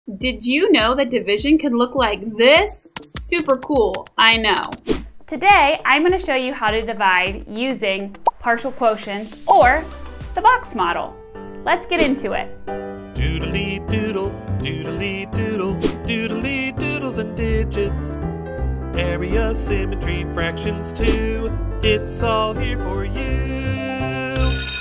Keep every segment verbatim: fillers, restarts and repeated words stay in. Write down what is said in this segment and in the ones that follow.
Did you know that division can look like this? Super cool, I know. Today, I'm going to show you how to divide using partial quotients or the box model. Let's get into it. Doodly doodle, doodly doodle, doodly doodles and digits. Area, symmetry, fractions too. It's all here for you.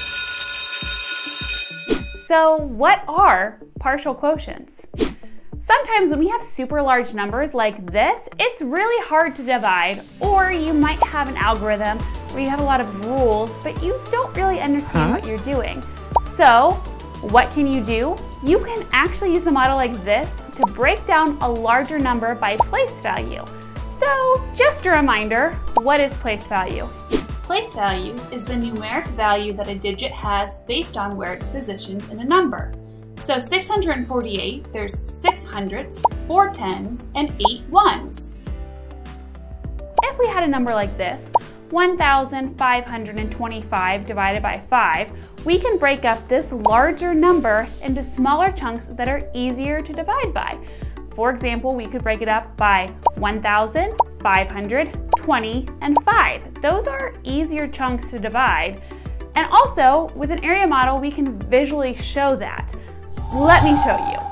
So what are partial quotients? Sometimes when we have super large numbers like this, it's really hard to divide, or you might have an algorithm where you have a lot of rules, but you don't really understand huh? what you're doing. So what can you do? You can actually use a model like this to break down a larger number by place value. So just a reminder, what is place value? Place value is the numeric value that a digit has based on where it's positioned in a number. So six hundred forty-eight, there's six hundreds, four tens, and eight ones. If we had a number like this, one thousand five hundred twenty-five divided by five, we can break up this larger number into smaller chunks that are easier to divide by. For example, we could break it up by one thousand five hundred twenty and five. Those are easier chunks to divide. And also, with an area model, we can visually show that. Let me show you.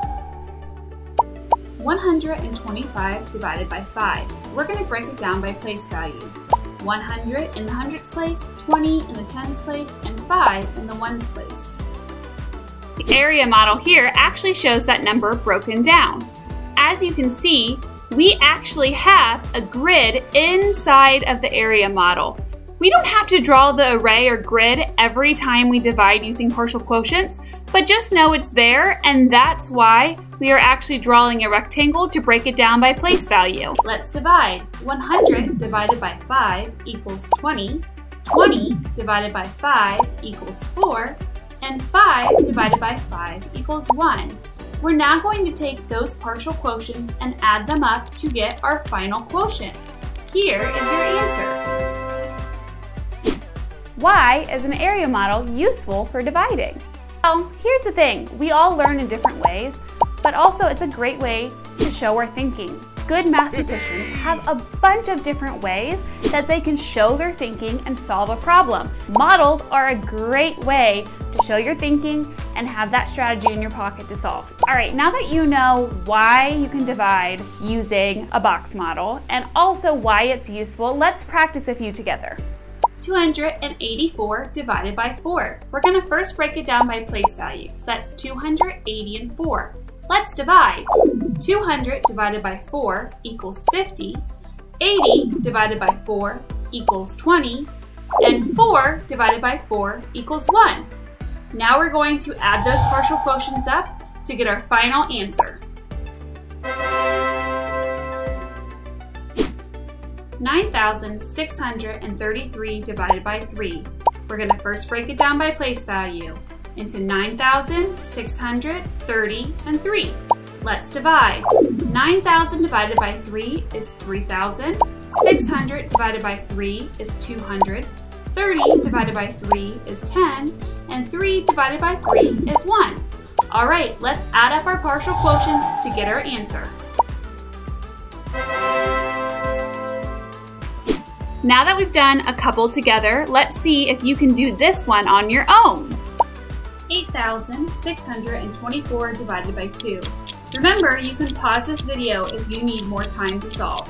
one hundred twenty-five divided by five. We're going to break it down by place value. one hundred in the hundreds place, twenty in the tens place, and five in the ones place. The area model here actually shows that number broken down. As you can see, we actually have a grid inside of the area model. We don't have to draw the array or grid every time we divide using partial quotients, but just know it's there, and that's why we are actually drawing a rectangle to break it down by place value. Let's divide. one hundred divided by five equals twenty, twenty divided by five equals four, and five divided by five equals one. We're now going to take those partial quotients and add them up to get our final quotient. Here is your answer. Why is an area model useful for dividing? Well, here's the thing. We all learn in different ways, but also it's a great way to show our thinking. Good mathematicians have a bunch of different ways that they can show their thinking and solve a problem. Models are a great way to show your thinking and have that strategy in your pocket to solve. All right, now that you know why you can divide using a box model and also why it's useful, let's practice a few together. two hundred eighty-four divided by four. We're going to first break it down by place value. So that's two hundred eighty and four. Let's divide. two hundred divided by four equals fifty. eighty divided by four equals twenty. And four divided by four equals one. Now we're going to add those partial quotients up to get our final answer. nine thousand six hundred thirty-three divided by three. We're going to first break it down by place value into nine thousand six hundred thirty and three. Let's divide. nine thousand divided by three is three thousand. six hundred divided by three is two hundred. thirty divided by three is ten. And three divided by three is one. All right, let's add up our partial quotients to get our answer. Now that we've done a couple together, let's see if you can do this one on your own. eight thousand six hundred twenty-four divided by two. Remember, you can pause this video if you need more time to solve.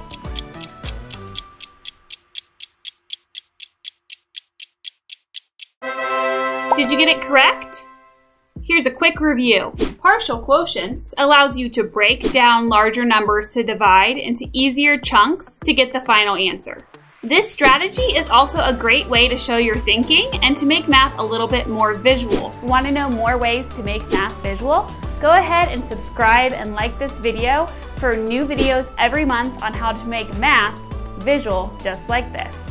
Did you get it correct? Here's a quick review. Partial quotients allows you to break down larger numbers to divide into easier chunks to get the final answer. This strategy is also a great way to show your thinking and to make math a little bit more visual. Want to know more ways to make math visual? Go ahead and subscribe and like this video for new videos every month on how to make math visual just like this.